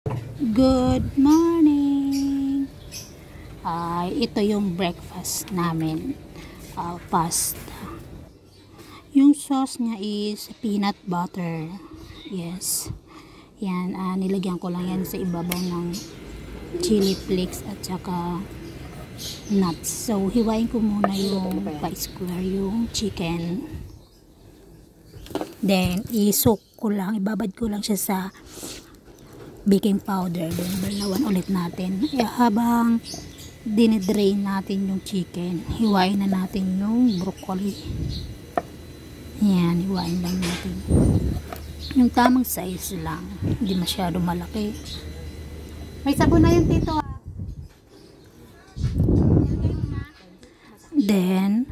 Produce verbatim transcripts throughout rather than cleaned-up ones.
Good morning! Uh, ito yung breakfast namin. Uh, pasta. Yung sauce niya is peanut butter. Yes. Yan. Uh, nilagyan ko lang yan sa ibabaw ng chili flakes at saka nuts. So, hiwain ko muna yung pa-square yung chicken. Then, isok ko lang. Ibabad ko lang siya sa baking powder. Then, balawan ulit natin. Eh, habang dinidrain natin yung chicken, hiwain na natin yung broccoli. Yan, hiwain lang natin. Yung tamang size lang. Hindi masyado malaki. May sabon na yung tito. Then,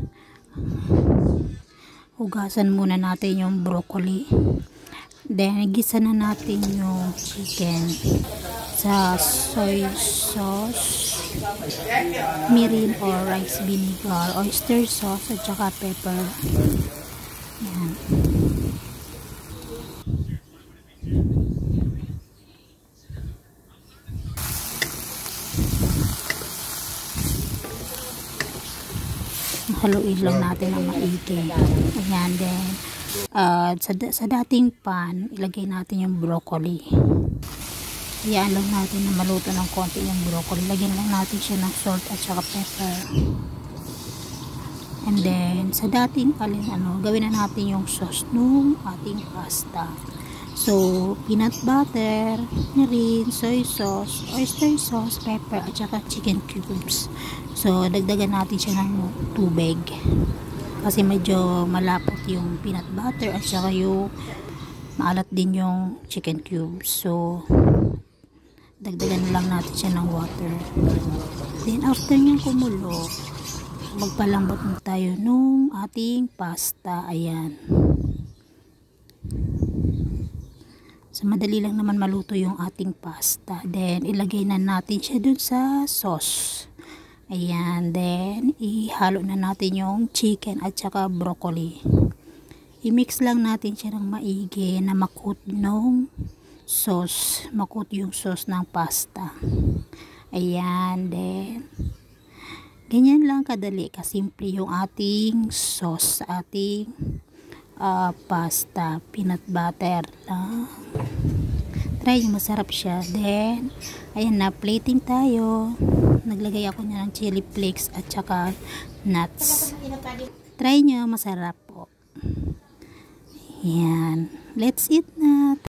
hugasan muna natin yung broccoli. Then, gisa na natin yung chicken sa soy sauce, mirin or rice vinegar, oyster sauce, at saka pepper. Yan. Haluin lang natin ang maigi. Ayan, then uh, sa, sa dating pan, ilagay natin yung broccoli. Ayan lang natin na maluto ng konti yung broccoli. Lagyan lang natin siya ng salt at saka pepper. And then, sa dating alin, ano, gawin na natin yung sauce nung ating pasta. So, peanut butter, mirin, soy sauce, oyster sauce, pepper, at saka chicken cubes. So, dagdagan natin siya ng tubig. Kasi medyo malapot yung peanut butter at saka yung maalat din yung chicken cubes. So, dagdagan lang natin siya ng water. Then, after niyang kumulo, magpalambot na tayo nung ating pasta. Ayan. So, madali lang naman maluto yung ating pasta. Then, ilagay na natin siya dun sa sauce. Ayan. Then, ihalo na natin yung chicken at saka broccoli. I-mix lang natin siya ng maigi na makut nung sauce. Makut yung sauce ng pasta. Ayan. Then, ganyan lang kadali. Kasimple yung ating sauce sa ating uh, pasta. Peanut butter lang. Try yung masarap siya. Then, ayan na, plating tayo. Naglagay ako niya ng chili flakes at saka nuts. Try nyo, masarap po. Ayan. Let's eat na.